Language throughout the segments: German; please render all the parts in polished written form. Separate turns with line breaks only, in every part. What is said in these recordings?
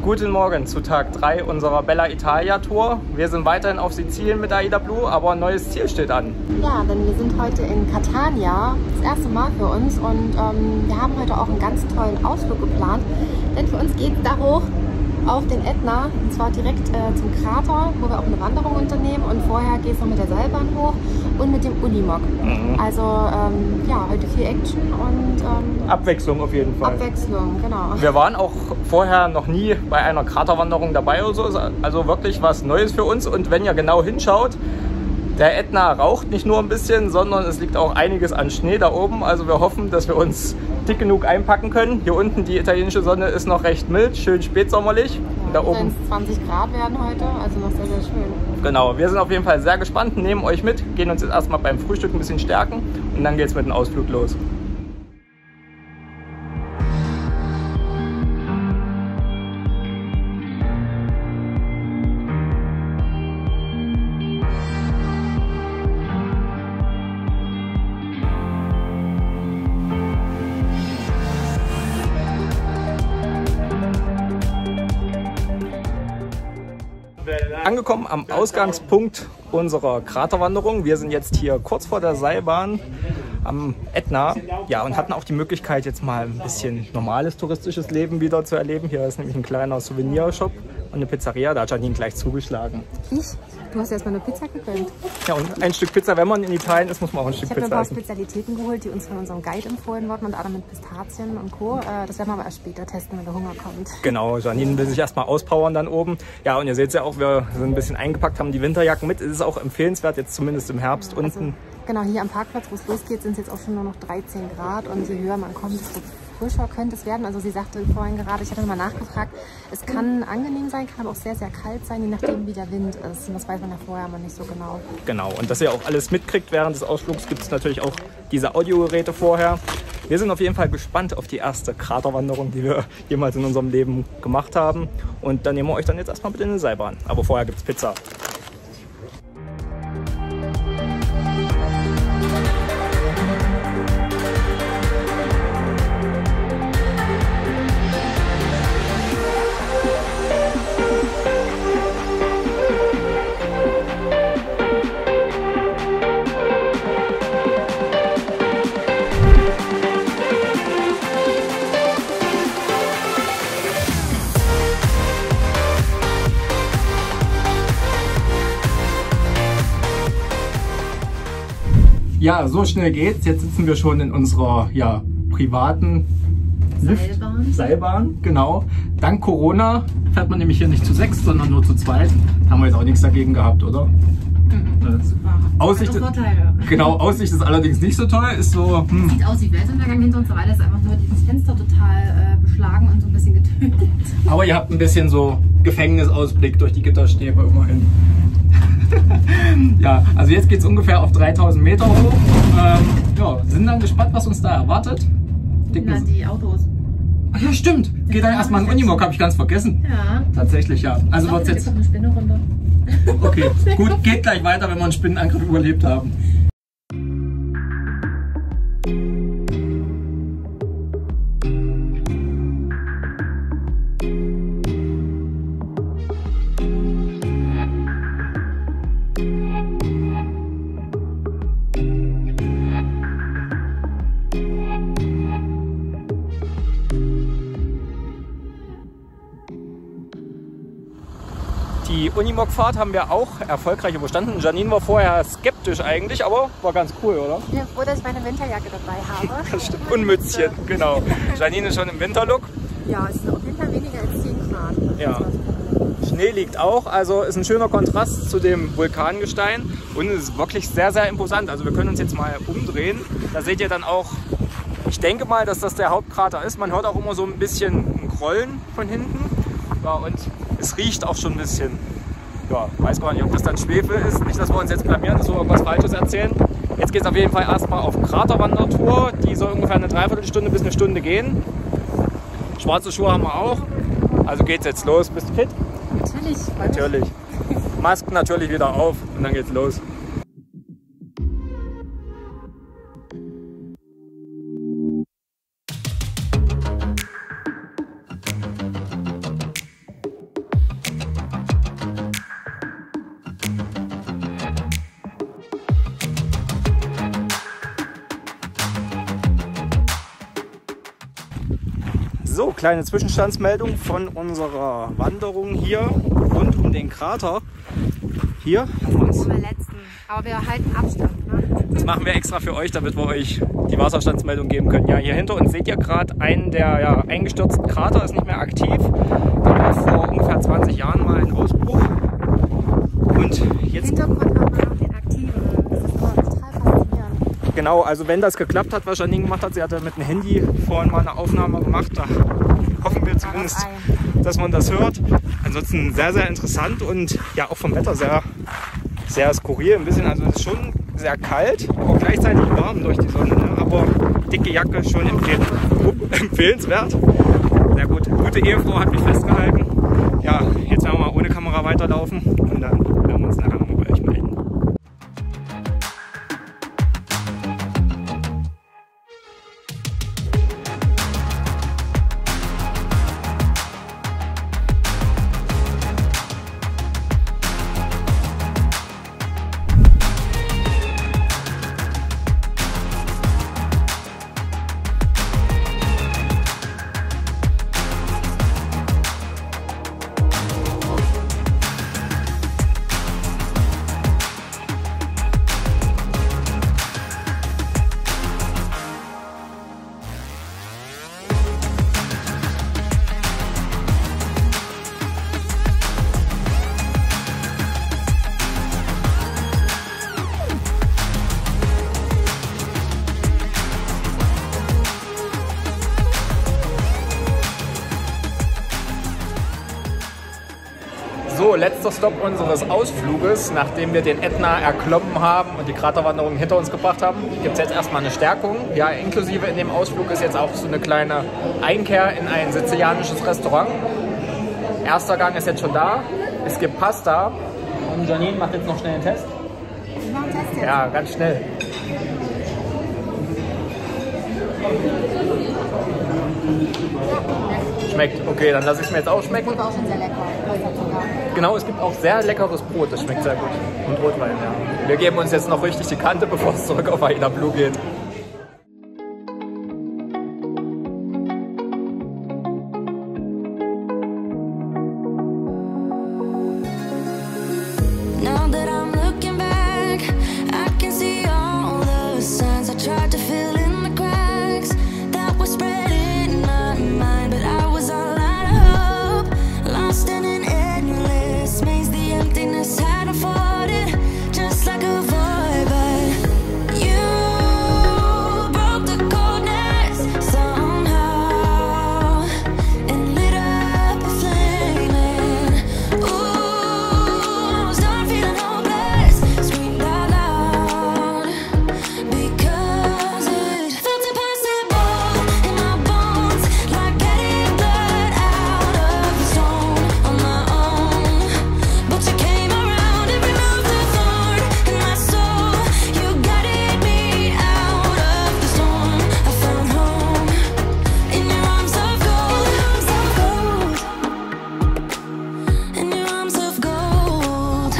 Guten Morgen zu Tag 3 unserer Bella Italia Tour. Wir sind weiterhin auf Sizilien mit AIDA Blue, aber ein neues Ziel steht an.
Ja, denn wir sind heute in Catania, das erste Mal für uns, und wir haben heute auch einen ganz tollen Ausflug geplant, denn für uns geht es da hoch auf den Ätna, und zwar direkt zum Krater, wo wir auch eine Wanderung unternehmen, und vorher geht es noch mit der Seilbahn hoch und mit dem Unimog. Also ja, heute viel Action und
Abwechslung auf jeden Fall.
Abwechslung, genau.
Wir waren auch vorher noch nie bei einer Kraterwanderung dabei oder so, also wirklich was Neues für uns. Und wenn ihr genau hinschaut, der Ätna raucht nicht nur ein bisschen, sondern es liegt auch einiges an Schnee da oben. Also wir hoffen, dass wir uns dick genug einpacken können. Hier unten die italienische Sonne ist noch recht mild, schön spätsommerlich.
Ja,
da oben
20 Grad werden heute, also noch sehr, sehr schön.
Genau, wir sind auf jeden Fall sehr gespannt, nehmen euch mit, gehen uns jetzt erstmal beim Frühstück ein bisschen stärken und dann geht es mit dem Ausflug los. Angekommen am Ausgangspunkt unserer Kraterwanderung. Wir sind jetzt hier kurz vor der Seilbahn am Ätna, ja, und hatten auch die Möglichkeit, jetzt mal ein bisschen normales touristisches Leben wieder zu erleben. Hier ist nämlich ein kleiner Souvenirshop und eine Pizzeria. Da hat Janine gleich zugeschlagen.
Ich? Du hast erstmal eine Pizza gegönnt.
Ja, und ein Stück Pizza, wenn man in Italien ist, muss man auch ein Stück Pizza essen.
Ich habe mir ein paar Spezialitäten geholt, die uns von unserem Guide empfohlen wurden, unter anderem mit Pistazien und Co. Das werden wir aber erst später testen, wenn der Hunger kommt.
Genau, Janine will sich erstmal auspowern dann oben. Ja, und ihr seht es ja auch, wir sind ein bisschen eingepackt, haben die Winterjacken mit. Es ist auch empfehlenswert, jetzt zumindest im Herbst
also,
unten.
Genau, hier am Parkplatz, wo es losgeht, sind es jetzt auch schon nur noch 13 Grad. Und je höher man kommt, desto frischer könnte es werden. Also sie sagte vorhin gerade, ich hatte mal nachgefragt, es kann angenehm sein, kann aber auch sehr, sehr kalt sein, je nachdem wie der Wind ist. Und das weiß man ja vorher aber nicht so genau.
Genau, und dass ihr auch alles mitkriegt während des Ausflugs, gibt es natürlich auch diese Audiogeräte vorher. Wir sind auf jeden Fall gespannt auf die erste Kraterwanderung, die wir jemals in unserem Leben gemacht haben. Und dann nehmen wir euch dann jetzt erstmal mit in die Seilbahn. Aber vorher gibt es Pizza. Ja, so schnell geht's. Jetzt sitzen wir schon in unserer privaten Seilbahn, genau. Dank Corona fährt man nämlich hier nicht zu 6, sondern nur zu 2. Haben wir jetzt auch nichts dagegen gehabt, oder?
Super.
Aussicht,
Vorteile.
Genau, Aussicht ist allerdings nicht so toll. Ist so,
Sieht aus wie Weltuntergang hinter uns, aber ist einfach nur dieses Fenster total beschlagen und so ein bisschen getötet.
Aber ihr habt ein bisschen so Gefängnisausblick durch die Gitterstäbe immerhin. Ja, also jetzt geht es ungefähr auf 3000 Meter hoch. Ja, sind dann gespannt, was uns da erwartet.
Na, die Autos.
Ach ja, stimmt. Geht dann erstmal in Unimog, habe ich ganz vergessen.
Ja.
Tatsächlich, ja. Also
wird jetzt eine Spinne runter.
Okay, gut, geht gleich weiter, wenn wir einen Spinnenangriff überlebt haben. Die Unimog-Fahrt haben wir auch erfolgreich überstanden. Janine war vorher skeptisch eigentlich, aber war ganz cool, oder?
Ich bin froh, dass ich meine Winterjacke dabei habe.
Das stimmt. Und Mützchen, genau. Janine ist schon im Winterlook.
Ja, es ist auf jeden Fall weniger als 10 Grad.
Ja. Schnee liegt auch, also ist ein schöner Kontrast zu dem Vulkangestein und es ist wirklich sehr, sehr imposant. Also wir können uns jetzt mal umdrehen. Da seht ihr dann auch, ich denke mal, dass das der Hauptkrater ist. Man hört auch immer so ein bisschen ein Grollen von hinten. Ja, und es riecht auch schon ein bisschen. Ja, weiß gar nicht, ob das dann Schwefel ist. Nicht, dass wir uns jetzt blamieren, dass wir irgendwas Falsches erzählen. Jetzt geht es auf jeden Fall erstmal auf Kraterwandertour. Die soll ungefähr eine Dreiviertelstunde bis eine Stunde gehen. Schwarze Schuhe haben wir auch. Also geht's jetzt los. Bist du fit?
Natürlich.
Natürlich. Masken natürlich wieder auf und dann geht's los. So, kleine Zwischenstandsmeldung von unserer Wanderung hier rund um den Krater. Hier haben wir uns.
Aber wir halten Abstand. Ne?
Das machen wir extra für euch, damit wir euch die Wasserstandsmeldung geben können. Ja, hier hinter uns seht ihr gerade einen der eingestürzten Krater, ist nicht mehr aktiv. Da war vor ungefähr 20 Jahren mal ein Ausbruch. Und jetzt.
Im Hintergrund haben wir noch den aktiven. Das ist immer total faszinierend.
Genau, also wenn das geklappt hat, was Janine gemacht hat, sie hatte mit dem Handy vorhin mal eine Aufnahme gemacht. Da hoffen wir zumindest, dass man das hört. Ansonsten sehr, sehr interessant und ja auch vom Wetter sehr skurril ein bisschen. Also es ist schon sehr kalt, aber gleichzeitig warm durch die Sonne. Ne? Aber dicke Jacke schon empfehlenswert. Sehr gut. Gute Ehefrau hat mich festgehalten. Ja, jetzt werden wir mal ohne Kamera weiterlaufen und dann werden wir uns nachher mal bei euch melden. So, letzter Stopp unseres Ausfluges, nachdem wir den Ätna erklommen haben und die Kraterwanderung hinter uns gebracht haben, gibt es jetzt erstmal eine Stärkung. Ja, inklusive in dem Ausflug ist jetzt auch so eine kleine Einkehr in ein sizilianisches Restaurant. Erster Gang ist jetzt schon da. Es gibt Pasta. Und Janine macht jetzt noch schnell einen Test.
Ich mache einen Test jetzt.
Ja, ganz schnell. Schmeckt. Okay, dann lasse ich es mir jetzt auch schmecken.
Das war auch schon sehr lecker.
Genau, es gibt auch sehr leckeres Brot, das schmeckt sehr gut. Und Rotwein, ja. Wir geben uns jetzt noch richtig die Kante, bevor es zurück auf Aida Blue geht.
Now that I'm looking back, I can see all the signs I tried to fill in the cracks that were spread in my mind, but I was all out of hope, lost in an endless maze. The emptiness had unfolded just like a void, but you broke the coldness somehow and lit up a flame. Ooh, I was done feeling hopeless, screamed out loud because it felt impossible in my bones, like getting blood out of the stone on my own. But you came around and removed the thorn in my soul. You guided me out of the storm. I found home in your arms of gold, in your arms of gold,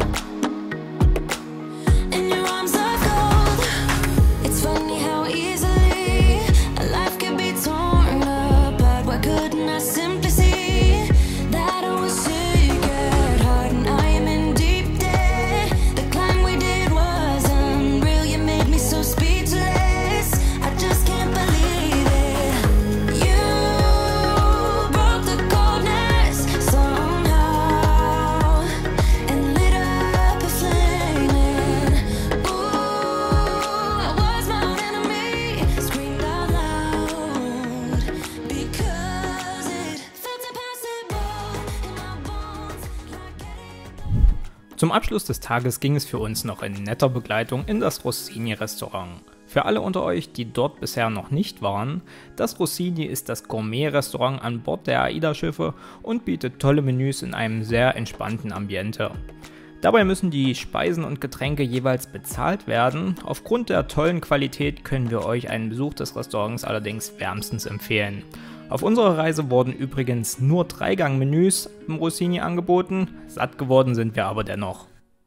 in your arms of gold. It's funny how easily a life can be torn apart. Why couldn't I simply see that I was sick at heart and I am in deep debt? The climb we did was unreal. You made me so speechless. I just can't believe it. You broke the coldness somehow and lit up a flame. Ooh, I was my own enemy, screamed out loud because it felt impossible in my bones, like getting.
Zum Abschluss des Tages ging es für uns noch in netter Begleitung in das Rossini-Restaurant. Für alle unter euch, die dort bisher noch nicht waren, das Rossini ist das Gourmet-Restaurant an Bord der AIDA-Schiffe und bietet tolle Menüs in einem sehr entspannten Ambiente. Dabei müssen die Speisen und Getränke jeweils bezahlt werden. Aufgrund der tollen Qualität können wir euch einen Besuch des Restaurants allerdings wärmstens empfehlen. Auf unserer Reise wurden übrigens nur 3-Gang-Menüs im Rossini angeboten, satt geworden sind wir aber dennoch.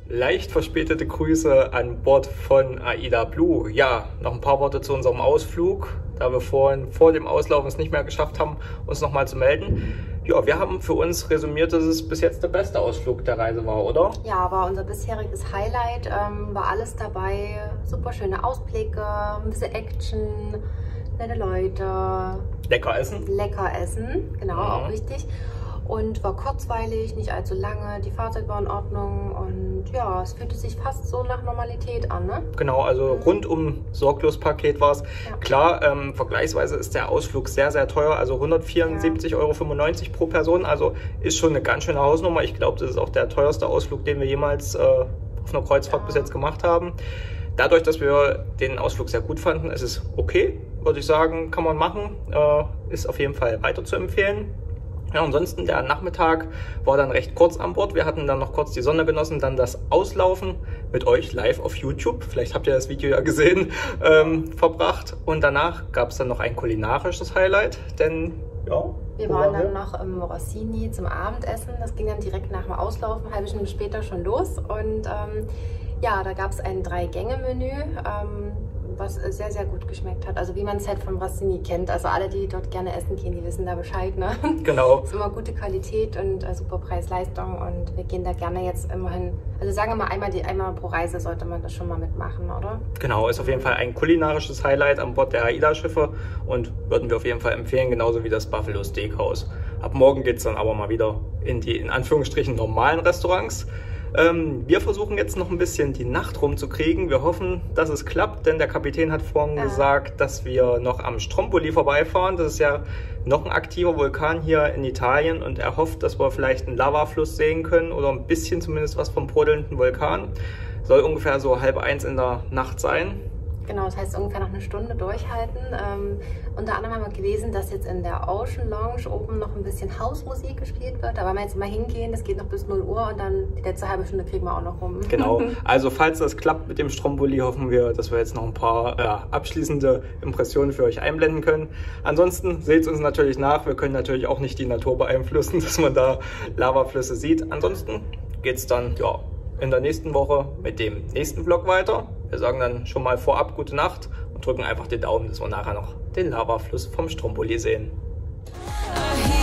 Leicht verspätete Grüße an Bord von AIDA Blue. Ja, noch ein paar Worte zu unserem Ausflug, da wir vorhin vor dem Auslaufen es nicht mehr geschafft haben, uns nochmal zu melden. Ja, wir haben für uns resümiert, dass es bis jetzt der beste Ausflug der Reise war, oder?
Ja, war unser bisheriges Highlight, war alles dabei. Super schöne Ausblicke, ein bisschen Action, nette Leute.
Lecker essen.
Lecker essen, genau, auch wichtig. Und war kurzweilig, nicht allzu lange, die Fahrzeit war in Ordnung und ja, es fühlte sich fast so nach Normalität an, ne?
Genau, also rundum sorglos Paket war es.
Ja.
Klar, vergleichsweise ist der Ausflug sehr, sehr teuer, also 174,95 € pro Person, also ist schon eine ganz schöne Hausnummer. Ich glaube, das ist auch der teuerste Ausflug, den wir jemals auf einer Kreuzfahrt bis jetzt gemacht haben. Dadurch, dass wir den Ausflug sehr gut fanden, ist es okay, würde ich sagen, kann man machen, ist auf jeden Fall weiter zu empfehlen. Ja, ansonsten der Nachmittag war dann recht kurz an Bord. Wir hatten dann noch kurz die Sonne genossen, dann das Auslaufen mit euch live auf YouTube, vielleicht habt ihr das Video ja gesehen, verbracht. Und danach gab es dann noch ein kulinarisches Highlight, denn ja...
Wir waren dann noch im Rossini zum Abendessen. Das ging dann direkt nach dem Auslaufen, eine halbe Stunde später schon los. Und ja, da gab es ein 3-Gänge-Menü, was sehr, sehr gut geschmeckt hat. Also wie man es halt vom Rossini kennt. Also alle, die dort gerne essen gehen, die wissen da Bescheid. Ne?
Genau.
Es ist immer gute Qualität und super Preis-Leistung. Und wir gehen da gerne jetzt immerhin, also sagen wir mal einmal pro Reise sollte man das schon mal mitmachen, oder?
Genau, ist auf jeden Fall ein kulinarisches Highlight an Bord der AIDA-Schiffe und würden wir auf jeden Fall empfehlen, genauso wie das Buffalo Steakhouse. Ab morgen geht es dann aber mal wieder in die, in Anführungsstrichen, normalen Restaurants. Wir versuchen jetzt noch ein bisschen die Nacht rumzukriegen. Wir hoffen, dass es klappt, denn der Kapitän hat vorhin gesagt, dass wir noch am Stromboli vorbeifahren. Das ist ja noch ein aktiver Vulkan hier in Italien und er hofft, dass wir vielleicht einen Lavafluss sehen können oder ein bisschen zumindest was vom brodelnden Vulkan. Soll ungefähr so 12:30 in der Nacht sein.
Genau, das heißt ungefähr noch eine Stunde durchhalten. Unter anderem haben wir gelesen, dass jetzt in der Ocean Lounge oben noch ein bisschen Hausmusik gespielt wird. Da wollen wir jetzt mal hingehen, das geht noch bis 0 Uhr und dann die letzte halbe Stunde kriegen wir auch noch rum.
Genau, also falls das klappt mit dem Stromboli, hoffen wir, dass wir jetzt noch ein paar abschließende Impressionen für euch einblenden können. Ansonsten seht es uns natürlich nach. Wir können natürlich auch nicht die Natur beeinflussen, dass man da Lavaflüsse sieht. Ansonsten geht es dann in der nächsten Woche mit dem nächsten Vlog weiter. Wir sagen dann schon mal vorab gute Nacht und drücken einfach den Daumen, dass wir nachher noch den Lavafluss vom Stromboli sehen.